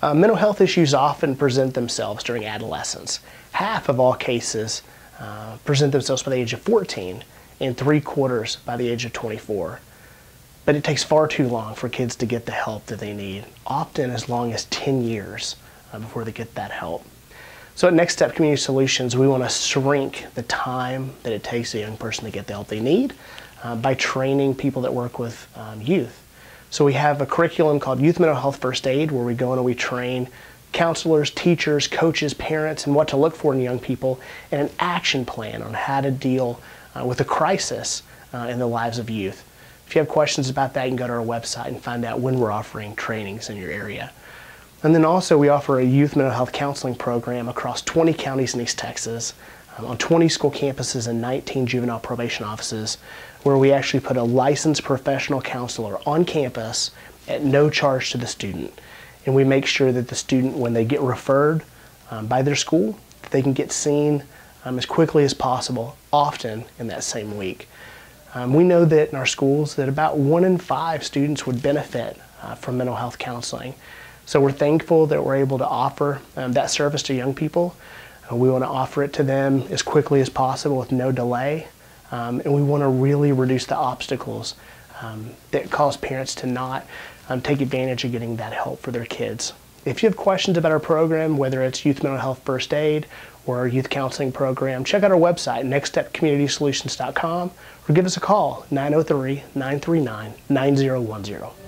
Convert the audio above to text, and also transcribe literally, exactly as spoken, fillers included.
Uh, mental health issues often present themselves during adolescence. Half of all cases uh, present themselves by the age of fourteen, and three quarters by the age of twenty-four. But it takes far too long for kids to get the help that they need, often as long as ten years uh, before they get that help. So at Next Step Community Solutions, we want to shrink the time that it takes a young person to get the help they need uh, by training people that work with um, youth. So we have a curriculum called Youth Mental Health First Aid, where we go in and we train counselors, teachers, coaches, parents, and what to look for in young people, and an action plan on how to deal uh, with a crisis uh, in the lives of youth. If you have questions about that, you can go to our website and find out when we're offering trainings in your area. And then also we offer a youth mental health counseling program across twenty counties in East Texas, um, on twenty school campuses and nineteen juvenile probation offices, where we actually put a licensed professional counselor on campus at no charge to the student. And we make sure that the student, when they get referred um, by their school, that they can get seen um, as quickly as possible, often in that same week. Um, we know that in our schools that about one in five students would benefit uh, from mental health counseling. So we're thankful that we're able to offer um, that service to young people. Uh, we want to offer it to them as quickly as possible with no delay. Um, and we want to really reduce the obstacles um, that cause parents to not um, take advantage of getting that help for their kids. If you have questions about our program, whether it's Youth Mental Health First Aid or our youth counseling program, check out our website, next step community solutions dot com, or give us a call, nine oh three, nine three nine, nine oh one oh.